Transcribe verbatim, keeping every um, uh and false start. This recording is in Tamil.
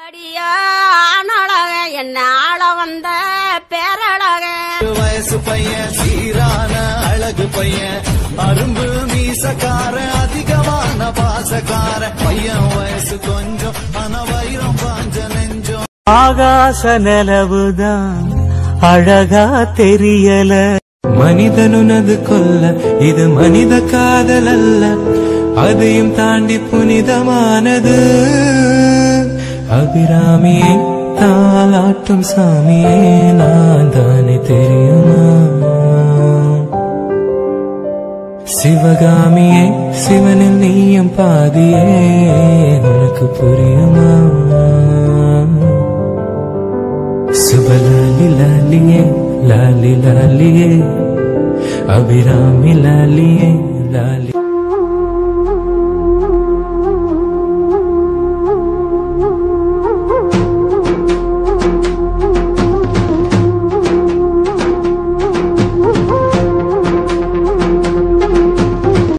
அடியானழக என்ன ஆள வந்த பேரழக வயசு பையன் சீரான அழகு பையன் அரும்பு மீசக்கார அதிகமான பாசக்கார பையன் வயசு கொஞ்சம் ஆன வைரம் பாஞ்ச நெஞ்சம் ஆகாச நிலவுதான் அழகா தெரியல மனிதனுனது கொல்ல இது மனித காதல் அல்ல அதையும் தாண்டி புனிதமானது அபிராமியே தாலாட்டும் சாமியே நான் தானே தெரியுமா சிவகாமியே சிவனில் நீயும் பாதியே உனக்கு புரியுமா சுபலாலி லாலியே லாலி லாலியே அபிராமி லாலியே லாலி